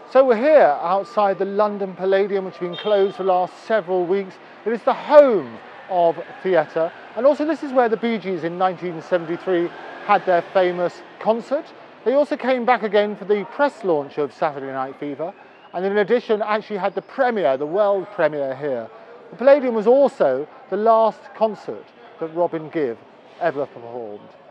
So we're here outside the London Palladium, which has been closed for the last several weeks. It is the home of theatre, and also this is where the Bee Gees in 1973 had their famous concert. They also came back again for the press launch of Saturday Night Fever, and in addition actually had the premiere, the world premiere here. The Palladium was also the last concert that Robin Gibb ever performed.